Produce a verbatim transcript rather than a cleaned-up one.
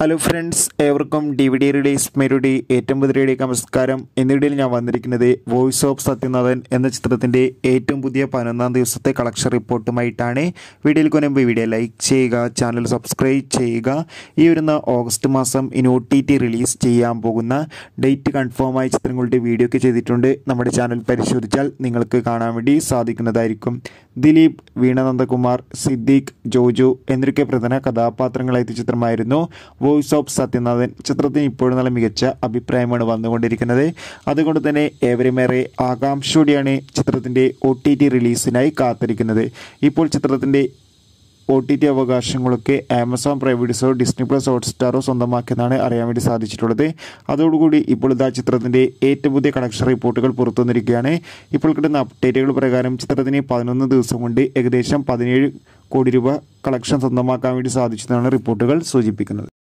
Hello friends, ഏവർക്കും D V D release മേരുടെ ഏറ്റവും പുതിയയിലേക്ക് നമസ്കാരം. എന്നിടയിൽ ഞാൻ വന്നിരിക്കുന്നത് വോയിസ് ഓഫ് സത്യനാഥൻ എന്ന ചിത്രത്തിൻ്റെ ഏറ്റവും പുതിയ പതിനൊന്നാം ദിവസത്തെ കളക്ഷൻ റിപ്പോർട്ടുമായിട്ടാണ്. വീഡിയോയിൽ കൊണ്ടുമ്പ് വീഡിയോ ലൈക്ക് ചെയ്യുക, ചാനൽ സബ്സ്ക്രൈബ് ചെയ്യുക. ഈ വരുന്ന ഓഗസ്റ്റ് മാസം ഇനി ഒ ടി ടി റിലീസ് ചെയ്യാൻ പോകുന്ന ഡേറ്റ് കൺഫേം ആയ ചിത്രങ്ങളുടെ വീഡിയോ ഒക്കെ ചെയ്തിട്ടുണ്ട്. നമ്മുടെ ചാനൽ പരിശോധിച്ചാൽ നിങ്ങൾക്ക് കാണാൻ വേണ്ടി സാധിക്കുന്നതായിരിക്കും. ദിലീപ്, വീണ നന്ദകുമാർ, സിദ്ദീഖ്, ജോജു എന്നിവരൊക്കെ പ്രധാന കഥാപാത്രങ്ങളായ ചിത്രമായിരുന്നു വോയിസ് ഓഫ് സത്യനാഥൻ. ചിത്രത്തിന് ഇപ്പോഴും നല്ല മികച്ച അഭിപ്രായമാണ് വന്നുകൊണ്ടിരിക്കുന്നത്. അതുകൊണ്ട് തന്നെ ഏവരുമേറെ ആകാംക്ഷയോടെയാണ് ചിത്രത്തിൻ്റെ ഒ ടി ടി റിലീസിനായി കാത്തിരിക്കുന്നത്. ഇപ്പോൾ ചിത്രത്തിൻ്റെ ഒ ടി ടി അവകാശങ്ങളൊക്കെ ആമസോൺ പ്രൈം വീഡിയോസോ ഡിസ്നി പ്ലസ് ഹോട്ട്സ്റ്റാറോ സ്വന്തമാക്കിയെന്നാണ് അറിയാൻ വേണ്ടി സാധിച്ചിട്ടുള്ളത്. അതോടുകൂടി ഇപ്പോൾ ഇതാ ചിത്രത്തിൻ്റെ ഏറ്റവും പുതിയ കളക്ഷൻ റിപ്പോർട്ടുകൾ പുറത്തു വന്നിരിക്കുകയാണ്. ഇപ്പോൾ കിട്ടുന്ന അപ്ഡേറ്റുകൾ പ്രകാരം ചിത്രത്തിന് പതിനൊന്ന് ദിവസം കൊണ്ട് ഏകദേശം പതിനേഴ് കോടി രൂപ കളക്ഷൻ സ്വന്തമാക്കാൻ വേണ്ടി സാധിച്ചതാണ് റിപ്പോർട്ടുകൾ സൂചിപ്പിക്കുന്നത്.